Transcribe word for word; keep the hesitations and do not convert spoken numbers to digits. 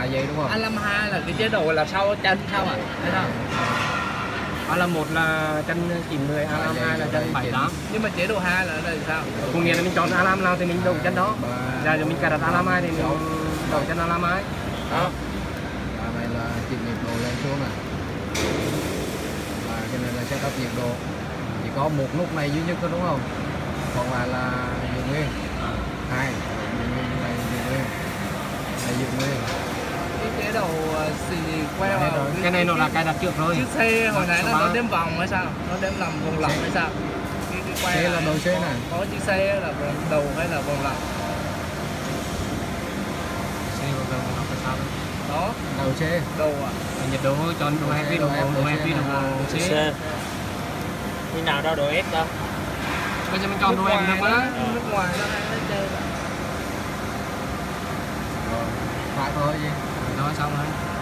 vài giây đúng không? a năm hai là cái chế độ là sau chân sao ạ? Thấy không? a năm một là chân chín mươi, a năm hai là chân bảy tám. Nhưng mà chế độ hai là là sao? Cùng nghĩa là mình chọn a năm nào thì mình đầu chân đó. Ra rồi mình cài đặt a năm hai thì mình đầu chân a năm hai. Đó. Cái này là chỉnh nhiệt độ lên xuống này. Và cái này là setup nhiệt độ. Chỉ có một nút này duy nhất thôi đúng không? Còn lại là giữ nguyên. Hai, giữ nguyên này giữ nguyên. Này giữ nguyên. Cái chế độ xì quay vào Cái này nó là cài đặt trước rồi. chiếc xe hồi nãy là nó đếm vòng hay sao? Nó đếm làm vòng lặp hay sao? Cái, cái quay Xe là đầu xe này. Có chiếc xe là vòng đầu hay là vòng lặp? Xe vào đầu nó phải sao? Đó, Đầu xe. đầu à? Nhiệt độ chọn độ heavy, độ độ heavy, độ C. Khi nào đâu độ S đâu. Bây giờ mình chọn độ heavy được quá. Nước ngoài nó hay nó chơi. Rồi, phải thôi gì? Đó xong rồi.